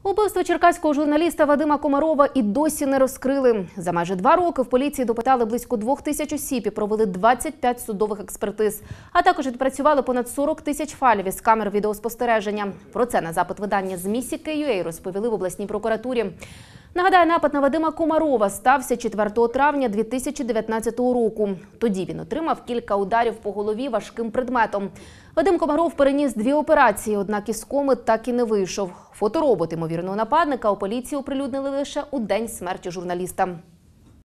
Убивство черкаського журналіста Вадима Комарова і досі не розкрили. За майже 2 роки в поліції допитали близько 2000 осіб і провели 25 судових експертиз. А також відпрацювали понад 40 тисяч файлів із камер відеоспостереження. Про це на запит видання ЗМІ Сіки.ua розповіли в обласній прокуратурі. Нагадаю, напад на Вадима Комарова стався 4 травня 2019 року. Тоді він отримав кілька ударів по голові важким предметом. Вадим Комаров переніс 2 операції, однак із коми так і не вийшов. Фоторобот ймовірного нападника у поліції оприлюднили лише у день смерті журналіста.